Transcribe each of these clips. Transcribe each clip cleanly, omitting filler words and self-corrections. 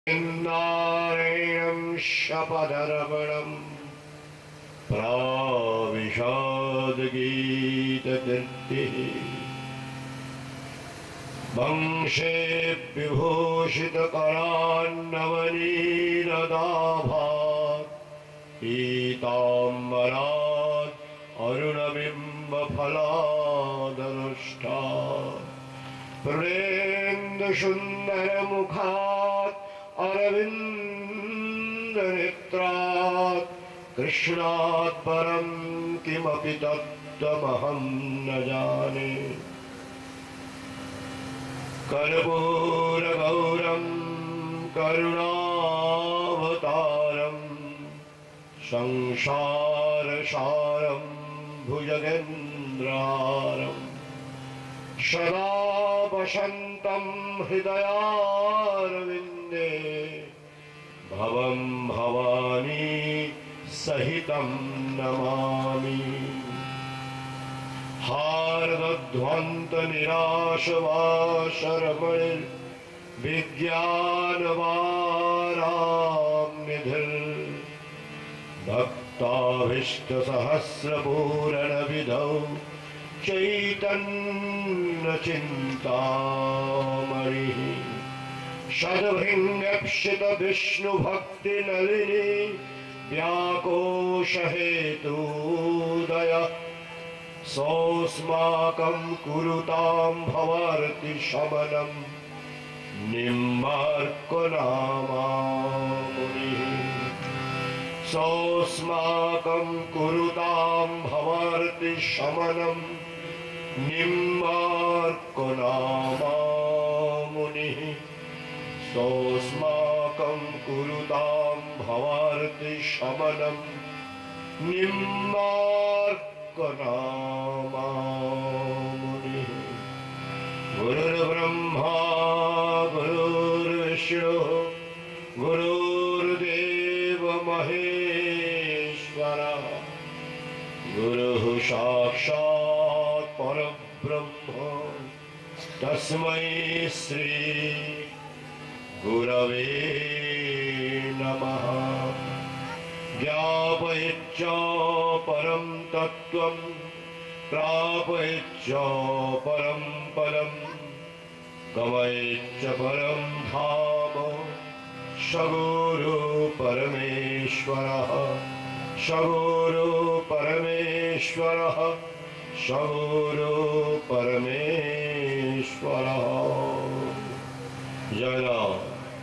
नारायणं शपदर्पणं प्राविशद्गीतकीर्तिः वंशे विभूषितकरान्नवनीरदाभात् पीताम्बरात् अरुणबिम्बफलादनुष्ठात् प्रणेन्दुसुन्दरमुखात् अरविन्दनेत्रात् कृष्णात् परं किमपि तत्त्वमहं न जाने। कर्पूरगौरं करुणावतारं संसारसारं भुजगेन्द्रारं सदा वसन्तं हृदयारविन्दे भवं भवानी सहितं नमामि। हार्दध्वन्तनिराशवाशरमणिर्विज्ञानवाराम्निधिर्भक्ताभीष्टसहस्रपूरणविधौ चैतन्यचिन्तामणिः षड्भृङ्गप्सितविष्णुभक्तिनलिनी व्याकोशहेतुदय सोऽस्माकं कुरुतां भवार्ति शमनं निम्बार्कनामामुनिः सोऽस्माकं कुरुतां भवार्ति शमनं निम्बार्कनामामुनिः सोऽस्माकं कुरुतां भवार्ति शमनं निम्बार्कनामामुनिः। गुरुर्ब्रह्मा गुरुर्विष्णुः गुरुर्देव महेश्वरः गुरुः साक्षात् परब्रह्म तस्मै श्री गुरवे नमः। ज्ञापयिच्च परं तत्त्वं प्रापयिच्च परं पदं गमयिच्च परं धाम सगुरु परमेश्वरः सगुरु परमेश्वरः सगुरु परमेश्वरः। जय राम।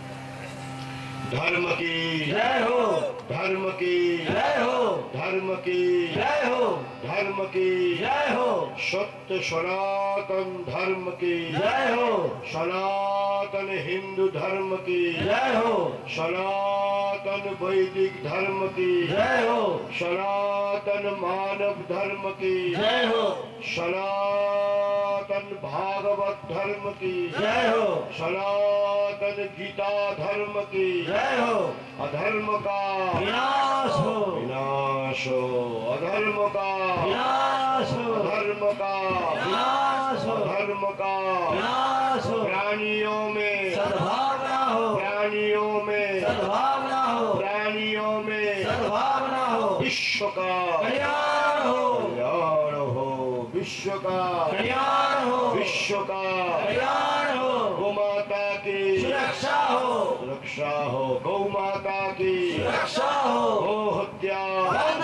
धर्म की जय हो धर्म की जय हो धर्म की जय हो धर्म की जय हो सत्य सनातन धर्म की जय हो सनातन हिंदू धर्म की जय हो सनातन वैदिक धर्म की जय हो सनातन मानव धर्म की जय हो सनातन भागवत धर्म की जय हो सनातन गीता धर्म की जय हो। अधर्म का विनाश हो विनाश हो अधर्म का विनाश हो अधर्म का विनाश हो अधर्म का विनाश हो। प्राणियों में सद्भावना हो प्राणियों में सद्भावना हो प्राणियों में सद्भावना हो। विश्व का कल्याण हो विश्व का कल्याण हो विश्व का कल्याण हो। गौ माता की सुरक्षा हो गौ माता की सुरक्षा हो। गो हत्या बंद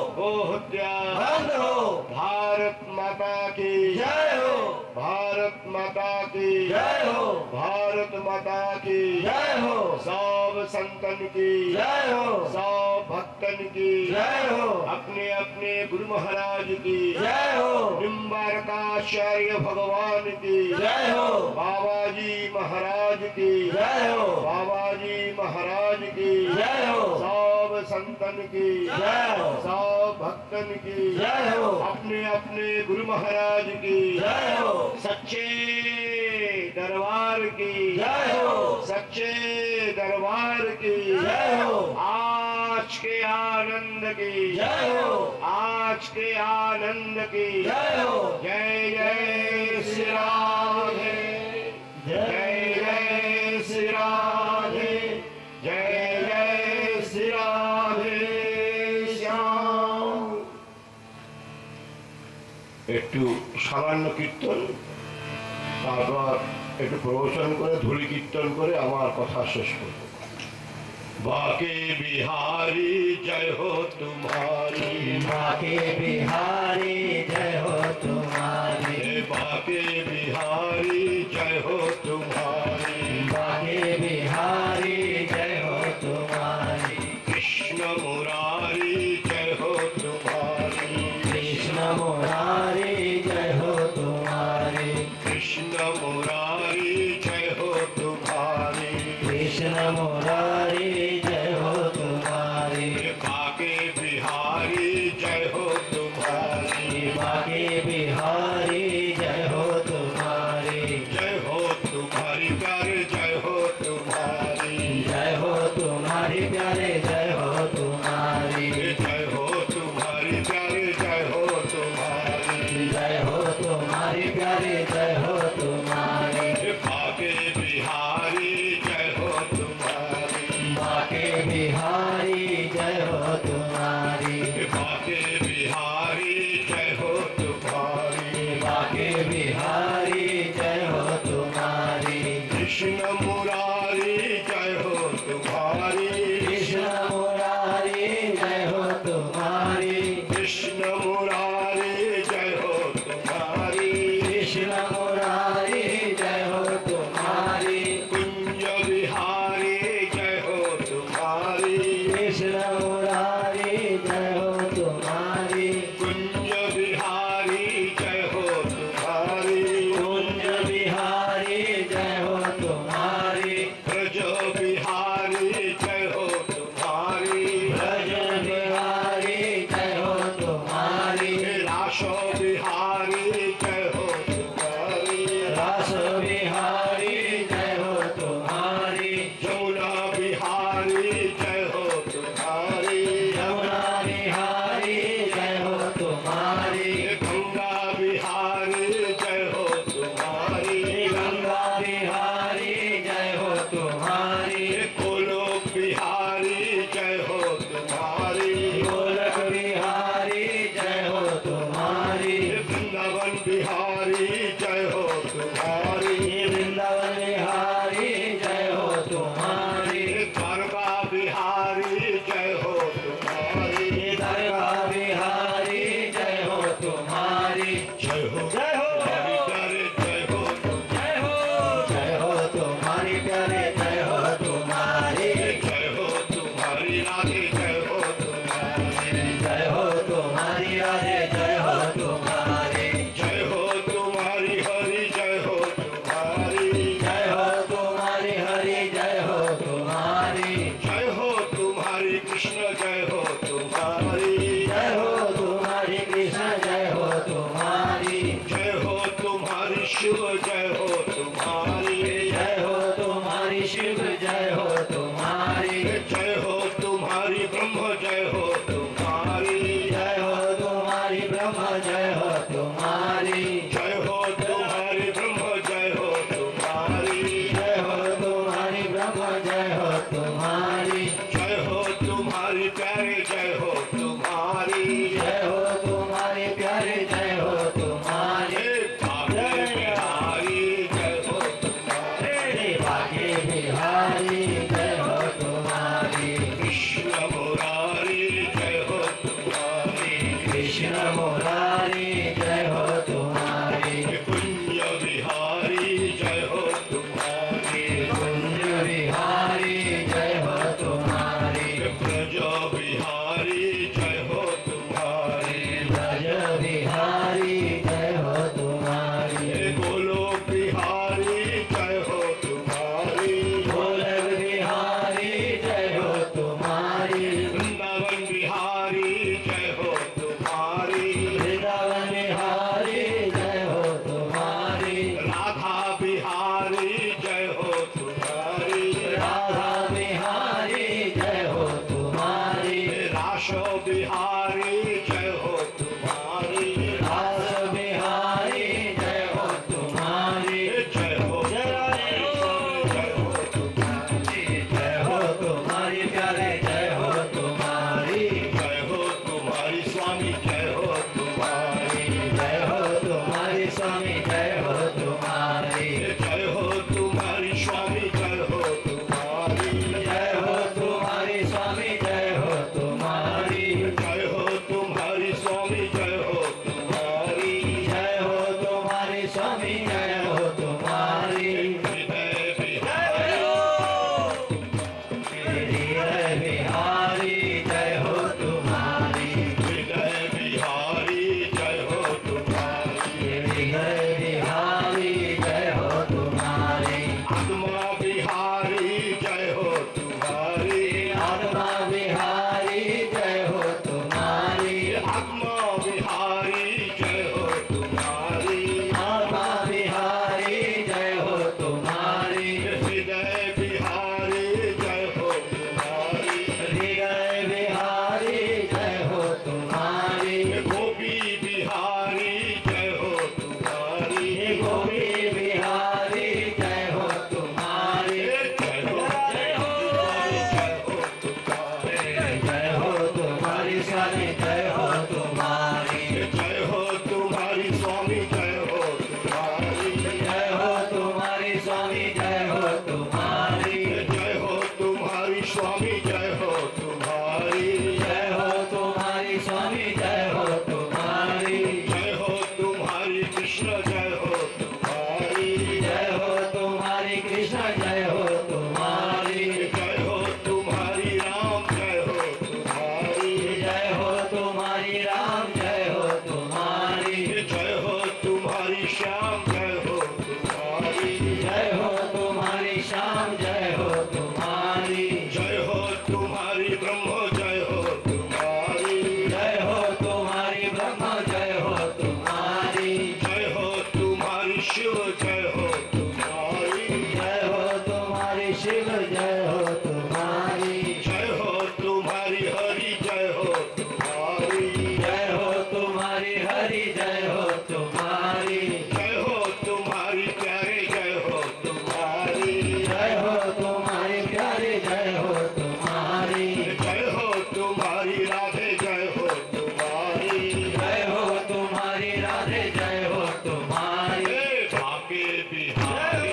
हो भारत माता की जय हो भारत माता की जय हो भारत माता की जय हो। सब संतन की जय हो सब भक्तन की जय हो। अपने अपने गुरु महाराज की जय हो। निम्बारकाचार्य भगवान की जय हो। बाबा जी महाराज की जय हो बाबा जी महाराज की जय हो। सब संतन की जय हो सब भक्तन की जय हो। अपने अपने गुरु महाराज की जय हो। सच्चे दरबार की जय हो सच्चे दरबार की जय हो। आज के आनंद की जय हो आज के आनंद की जय हो। जय जय श्री राधे जय जय श्री राधे একটু সামান্য কীর্তন, তারপর একটু প্রবচন করে ধুলি কীর্তন করে আমার কথা শেষ করব। बाके बिहारी जय हो तुम्हारी, बाके बिहारी जय हो तुम्हारी, बाके बिहारी जय हो तुम्हारी, बाके बिहारी जय हो तुम्हारी, कृष्ण मुरारी जय हो तुम्हारी, कृष्ण मुरारी जय हो तुम्हारी, कृष्ण मुरारी जय हो तुम्हारी, कृष्ण मुरारी जय हो तुम्हारी, बाके बिहारी जय हो तुम्हारी, बाके बिहारी जय हो तुम्हारी, जय हो तुम्हारी प्यारे जय हो तुम्हारी, जय हो तुम्हारी प्यारे जय हो तुम्हारी, जय हो तुम्हारी प्यारे जय हो तुम्हारी, जय हो तुम्हारी प्यारे जय हो तुम्हारी, बाके बिहारी जय हो तुम्हारी, बाके बिहारी जय हो तुम्हारी, बाके बिहारी जय हो तुम्हारी, बाके बिहारी जय हो तुम्हारी, कृष्ण मुरारी जय हो तुम्हारी, कृष्ण मुरारी जय हो तुम्हारी, कृष्ण मुरारी जय हो तुम्हारी, कृष्ण मुरारी जय हो तुम्हारी, कुंज बिहारी जय हो तुम्हारी, कृष्ण मुरारी जय हो तुम्हारी, कुंज बिहारी जय हो तुम्हारी, कुंज बिहारी जय हो तुम्हारी, ब्रज बिहारी जय हो तुम्हारी, ब्रज बिहारी जय हो तुम्हारी, रास बिहारी जय हो तुम्हारी, रास बिहारी जय हो तुम्हारी, यमुना बिहारी जय हो तुम्हारी, यमुना बिहारी जय हो तुम्हारी, गंगा बिहारी जय हो तुम्हारी, गंगा बिहारी जय हो तुम्हारी, गोलोक बिहारी जय हो तुम्हारी, गोलक बिहारी जय हो तुम्हारी, वृंदावन बिहारी जय हो तुम्हारी, वृंदावन बिहारी जय हो तुम्हारी, द्वारका बिहारी जय हो तुम्हारी, दरगा बिहारी जय हो तुम्हारी, जय हो जय हो हरि प्यारे जय हो जय हो जय हो तुम्हारी प्यारे जय हो तुम्हारी, जय हो तुम्हारी राधे जय हो तुम्हारी, जय हो तुम्हारी राधे जय हो तुम्हारी, जय हो तुम्हारी हरि जय हो तुम्हारी, जय हो तुम्हारी हरि जय हो तुम्हारी, जय हो तुम्हारी कृष्ण जय हो तुम्हारी, जय हो तुम्हारी कृष्ण जय हो तुम्हारी, जय हो तुम्हारी शिव जय हो तुम्हारी, जय हो तुम्हारी शिव जय हो तुम्हारी, जय हो तुम्हारी ब्रह्म जय हो तुम्हारी, जय हो तुम्हारी ब्रह्म जय हो तुम्हारी, जय हो तुम्हारी ब्रह्म जय हो तुम्हारी, जय हो तुम्हारी ब्रह्म जय हो तुम्हारी, जय हो तुम्हारी प्यारे जय हो तुम्हारी, जय हो तुम्हारे प्यारे जय हो तुम्हारी, बाके बिहारी जय हो तुम्हारी, बाके बिहारी जय हो तुम्हारी, कृष्ण मुरारी जय हो तुम्हारी, कृष्ण मुरारी जय हो तुम्हारी, कुंज बिहारी जय हो तुम्हारी, कुंज बिहारी जय हो तुम्हारी, ब्रज बिहारी जय हो तुम्हारी, स्वामी जय हो तुम्हारी, जय हो तुम्हारी स्वामी जय हो तुम्हारी, जय हो तुम्हारी कृष्ण जय हो तुम्हारी, जय हो तुम्हारी कृष्ण जय हो तुम्हारी, जय हो तुम्हारी राम जय हो तुम्हारी, जय हो तुम्हारी राम जय हो तुम्हारी, जय हो तुम्हारी श्याम जय हो तुम्हारी, जय हो तुम्हारी श्याम जय हो तुम्हारी, जय हो तुम्हारी ब्रह्म जय हो तुम्हारी, जय हो तुम्हारी ब्रह्म जय हो तुम्हारी, जय हो तुम्हारी शिव जय हो तुम्हारी, जय हो तुम्हारी शिव जय हो तुम्हारी, जय हो तुम्हारी हरि जय हो तुम्हारी, जय हो तुम्हारी हरि जय हो तुम्हारी, जय हो तुम्हारी प्यारे जय हो तुम्हारी, जय हो तुम्हारी प्यारे जय हो तुम्हारी, जय हो तुम्हारी राधे जय हो तुम्हारी, जय हो तुम्हारी राधे जय हो तुम्हारी, हे भाग्य बिहारी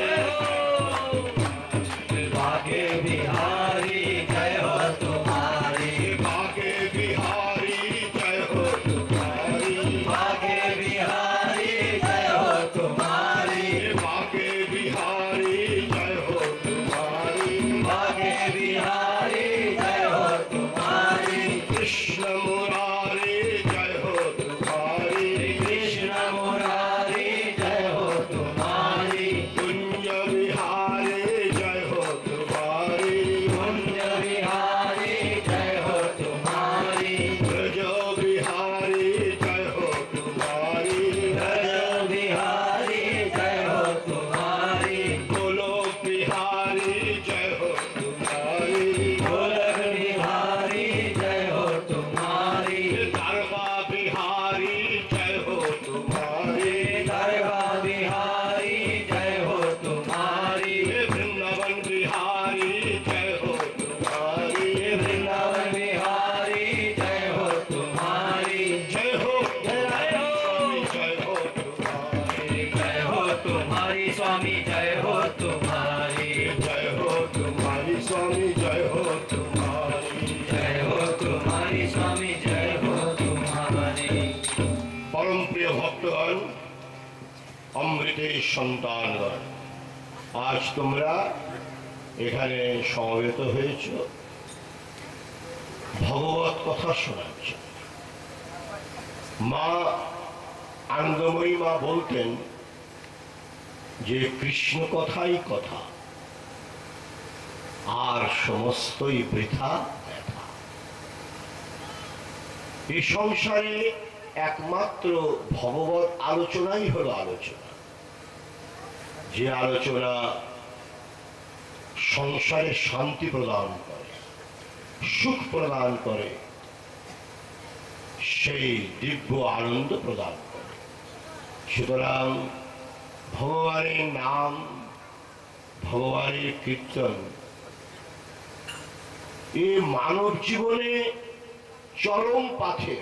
भाग्य बिहारी जय हो तुम्हारी, भाग्य बिहारी जय हो तुम्हारी, भाग्य बिहारी जय हो तुम्हारी, भाग्य बिहारी जय हो तुम्हारी, भाग्य बिहारी जय हो तुम्हारी, कृष्ण मुरारी जय हो तुम्हारी, कृष्ण मुरारी जय हो तुम्हारी, कुंज बिहारी जय हो तुम्हारी, कुंज बिहारी जय हो तुम्हारी, ब्रज बिहारी जय हो तुम्हारी, ब्रज बिहारी जय हो तुम्हारी, गोलोक बिहारी जय हो तुम्हारी, गोलक बिहारी जय हो तुम्हारी, द्वारका बिहारी जय हो तुम्हारी, दरगा बिहारी जय हो तुम्हारी, वृंदावन बिहारी जय हो तुम्हारी, वृंदावन बिहारी जय हो तुम्हारी, जय हो स्वामी जय हो तुम्हारी, जय हो तुम्हारी स्वामी जय हो तुम्हारी, जय हो तुम्हारी स्वामी जय हो तुम्हारी। जय हो तुम्हारी स्वामी जय हो तुम्हारी। परम प्रिय भक्तगण, অমৃতের সন্তানগণ, আজ তোমরা এখানে সমবেত হয়েছ ভগবত কথা শোনার জন্য। মা আনন্দময়ী মা বলতেন যে কৃষ্ণ কথাই কথা, আর সমস্তই বৃথা ব্যথা। এই সংসারে একমাত্র ভগবত আলোচনাই হলো আলোচনা, যে আলোচনা সংসারে শান্তি প্রদান করে, সুখ প্রদান করে, সেই দিব্য আনন্দ প্রদান করে। সুতরাং ভগবানের নাম, ভগবানের কীর্তন এই মানব জীবনে চরম পাথেয়।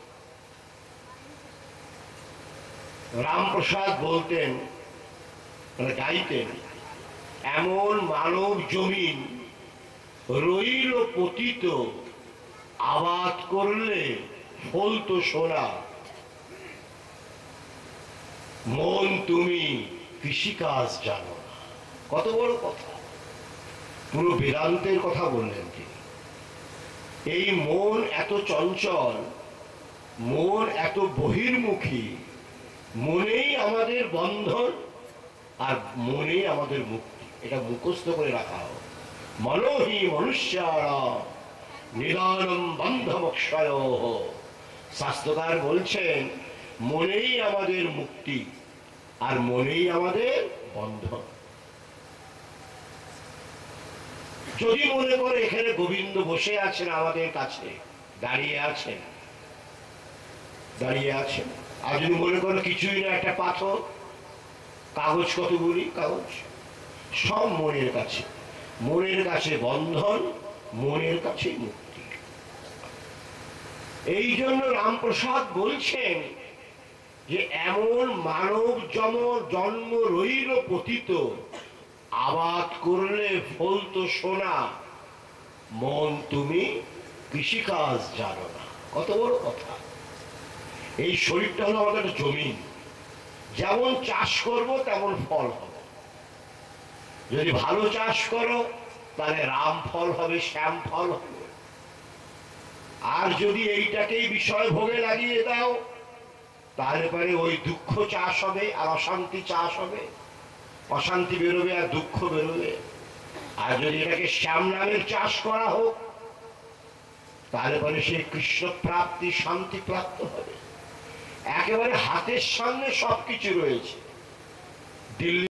রামপ্রসাদ বলতেন, মানে গাইতেন, এমন মানব জমিন রইল পতিত, আবাদ করলে ফলতো সোনা। মন তুমি কৃষিকাজ জানো না। কত বড় কথা, পুরো বেদান্তের কথা বললেন তিনি। এই মন এত চঞ্চল, মন এত বহির্মুখী, মনেই আমাদের বন্ধন আর মনেই আমাদের মুক্তি। এটা মুখস্থ করে রাখা হোক। মনোহি মনুষ্যারা নিদানম বন্ধমক্ষয়। শাস্ত্রকার বলছেন মনেই আমাদের মুক্তি আর মনেই আমাদের বন্ধন। যদি মনে করে এখানে গোবিন্দ বসে আছেন, আমাদের কাছে দাঁড়িয়ে আছেন, দাঁড়িয়ে আছেন, আর যদি মনে করো কিছুই না, একটা পাথর, কাগজ, কতগুলি কাগজ, সব মনের কাছে। মনের কাছে বন্ধন, মনের কাছে মুক্তি। এই জন্য রামপ্রসাদ বলছেন যে এমন মানব জন্ম রইল পতিত, আবাদ করলে ফলতো সোনা। মন তুমি কৃষিকাজ জানো না। কত বড় কথা! এই শরীরটা হলো আমাদের একটা জমিন, যেমন চাষ করব তেমন ফল হবে। যদি ভালো চাষ করো তাহলে রাম ফল হবে, শ্যাম ফল হবে। আর যদি এইটাকেই বিষয় ভোগে লাগিয়ে দাও তাহলে পরে ওই দুঃখ চাষ হবে আর অশান্তি চাষ হবে, অশান্তি বেরোবে আর দুঃখ বেরোবে। আর যদি এটাকে শ্যাম নামের চাষ করা হোক তাহলে পরে সেই কৃষ্ণ প্রাপ্তি, শান্তি প্রাপ্ত হবে। একেবারে হাতের সামনে সবকিছু রয়েছে। দিল্লি